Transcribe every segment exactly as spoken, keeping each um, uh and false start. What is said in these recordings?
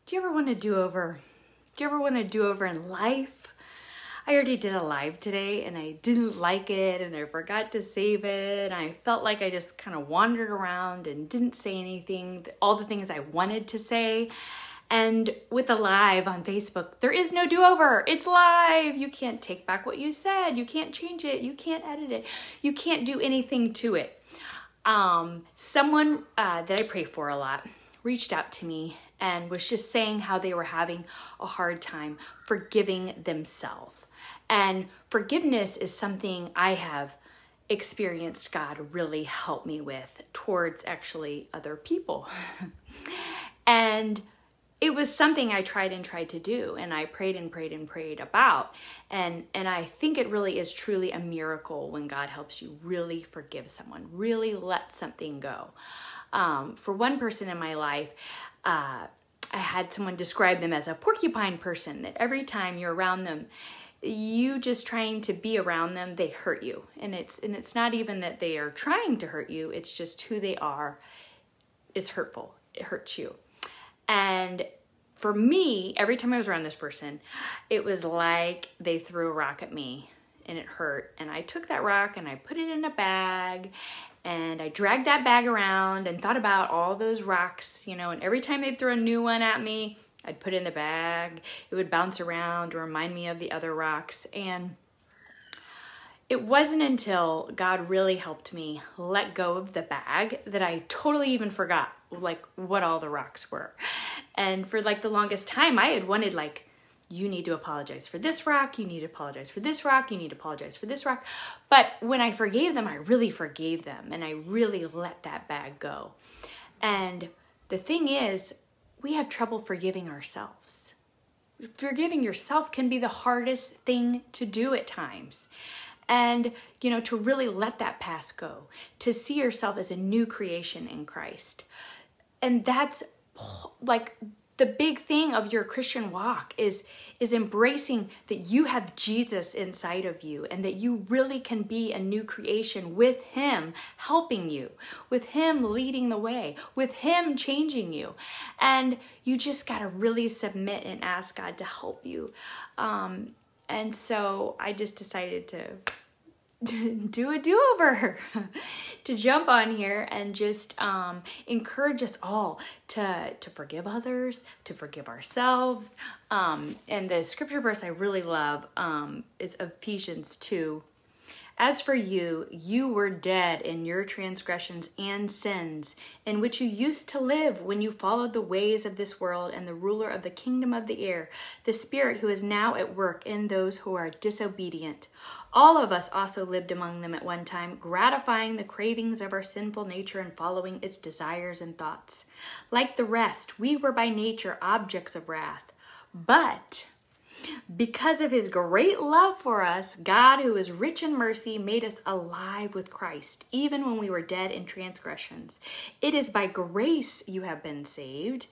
Do you ever want a do-over? Do you ever want a do-over in life? I already did a live today and I didn't like it and I forgot to save it. And I felt like I just kind of wandered around and didn't say anything, all the things I wanted to say. And with the live on Facebook, there is no do-over. It's live. You can't take back what you said. You can't change it. You can't edit it. You can't do anything to it. Um, someone uh, that I pray for a lot reached out to me and was just saying how they were having a hard time forgiving themselves. And forgiveness is something I have experienced God really help me with towards actually other people. And it was something I tried and tried to do, and I prayed and prayed and prayed about. And, and I think it really is truly a miracle when God helps you really forgive someone, really let something go. Um, for one person in my life, uh, I had someone describe them as a porcupine person, that every time you're around them, you just trying to be around them, they hurt you. And it's, and it's not even that they are trying to hurt you, it's just who they are is hurtful. It hurts you. And for me, every time I was around this person, it was like they threw a rock at me and it hurt. And I took that rock and I put it in a bag and I dragged that bag around and thought about all those rocks, you know, and every time they'd throw a new one at me, I'd put it in the bag. It would bounce around to remind me of the other rocks. And it wasn't until God really helped me let go of the bag that I totally even forgot like what all the rocks were. And for like the longest time, I had wanted like, you need to apologize for this rock, you need to apologize for this rock, you need to apologize for this rock. But when I forgave them, I really forgave them and I really let that bag go. And the thing is, we have trouble forgiving ourselves. Forgiving yourself can be the hardest thing to do at times. And, you know, to really let that past go, to see yourself as a new creation in Christ. And that's like the big thing of your Christian walk is, is embracing that you have Jesus inside of you and that you really can be a new creation with Him helping you, with Him leading the way, with Him changing you. And you just got to really submit and ask God to help you. Um, and so I just decided to do a do-over, to jump on here and just um, encourage us all to, to forgive others, to forgive ourselves. Um, and the scripture verse I really love um, is Ephesians two. As for you, you were dead in your transgressions and sins, in which you used to live when you followed the ways of this world and the ruler of the kingdom of the air, the spirit who is now at work in those who are disobedient. All of us also lived among them at one time, gratifying the cravings of our sinful nature and following its desires and thoughts. Like the rest, we were by nature objects of wrath. But because of His great love for us, God, who is rich in mercy, made us alive with Christ, even when we were dead in transgressions. It is by grace you have been saved.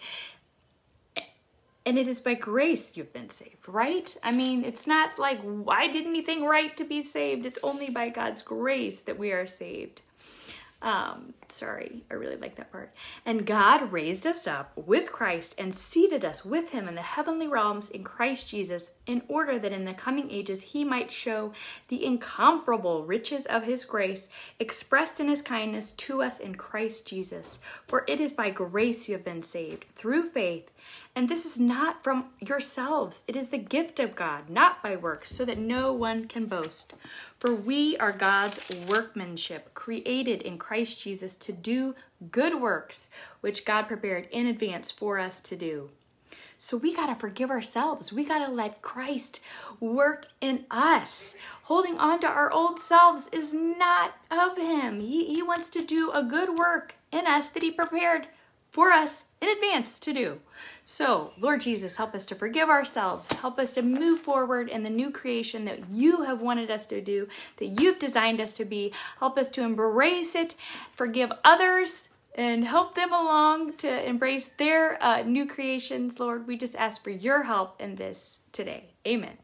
And it is by grace you've been saved, right? I mean, it's not like I did anything right to be saved. It's only by God's grace that we are saved. Um, sorry, I really like that part. And God raised us up with Christ and seated us with Him in the heavenly realms in Christ Jesus, in order that in the coming ages He might show the incomparable riches of His grace expressed in His kindness to us in Christ Jesus. For it is by grace you have been saved, through faith. And this is not from yourselves. It is the gift of God, not by works, so that no one can boast. For we are God's workmanship, created in Christ Jesus to do good works, which God prepared in advance for us to do. So we got to forgive ourselves. We got to let Christ work in us. Holding on to our old selves is not of Him. He, he wants to do a good work in us that He prepared for us in advance to do. So, Lord Jesus, help us to forgive ourselves. Help us to move forward in the new creation that you have wanted us to do, that you've designed us to be. Help us to embrace it, forgive others, and help them along to embrace their uh, new creations. Lord, we just ask for your help in this today. Amen.